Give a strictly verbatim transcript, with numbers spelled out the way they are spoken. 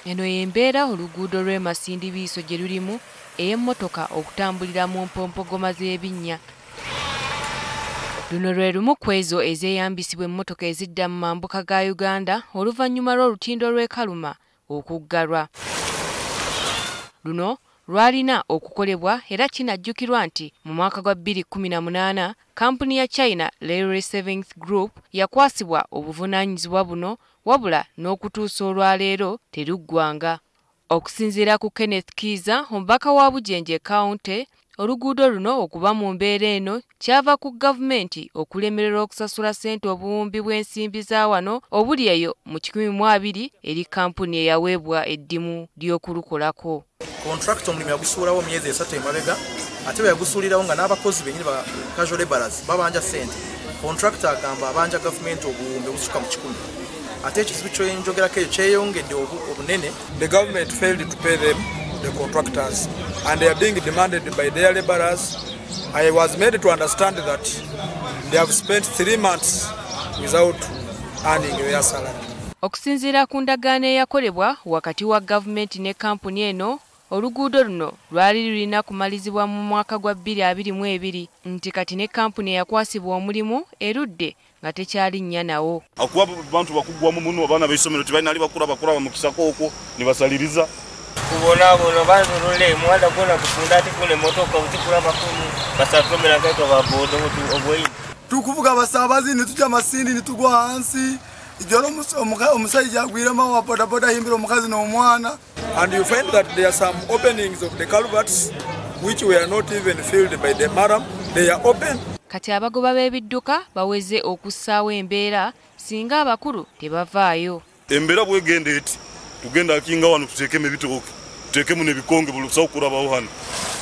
Eno y'embeera oluguudo lw'e Masindibiiso gye lulimu ey'emmotoka okutambulira mu mpompogoma z'ebinnya. Luno lwe lumu ku ezo ezeeyambisibwa emmotoka ezidda mu mambuka ga Uganda oluvannyuma lw'olutindo lw'e Kaluma okuggalwa. Luno lwalina okukolebwa era kinajjukirwa nti mu mwaka gwa bbiri kkumi na munaana kampuni ya China Railway Savings Group yakwasibwa obuvunaanyizibwa buno wabula n'okutuusa olwaleero teruggwanga. Okusinziira ku Kenneth Kiiza, omubaka wa Bujenje County, oluguudo luno okuba mu mbeera eno kyava ku gavumenti okulemererwa okusasula ssente obuwumbi bw'ensimbi za wano obuli eyo mu kikumi mu abiri eri kampuni eyaweebwa eddimu ly'okulukolako. Contract omulimu yagusuulawo myezi esatu emabega ate bwe yagusuulirawo nga n'abakozi bennyini ba casual laborers babanja ssente. Contractor agamba abanja gavumenti obuwumbi obusukka mu kikumi. Ate ekizibu ky'enjogerako ekyo kyeyongedde obunene. The government failed to pay them, the contractors, and they are being demanded by their laborers. I was made to understand that they have spent three months without earning their salary. Okusinziira ku ndagaano eyakolebwa wakati wa gavumenti ne kampuni eno, oluguudo luno lwali lulina kumalizibwa mu mwaka gwa bbiri abiri mu ebiri nti kati ne kampuni eyakwasibwa omulimu erudde nga tekyalinnya nawo. Akuba bantu bakugwamu muno abaana b'essomero tebalina ali bakula bakula bamukisako okwo ne basaliriza. Kubona bono bantu lule mwada kona kufunda ati kule motoka utikula bakulu basatomera gaito babodo obwoyi. Tukuvuga abasabazi ne tujja Masindi ne tugwa hansi. Ijoro omusajja agwirema wa boda boda himbira omukazi n'omwana. And you find that there are some openings of the culverts which were not even filled by the maram. They are open. Kati abagoba b'ebidduka baweze okussaawo embeera singa abakulu tebavaayo. Embeera bwegenda eti tugenda akinga wano tuteekemu ebitooke tuteekemu n'ebikonge buli lusawo kulabawo hano.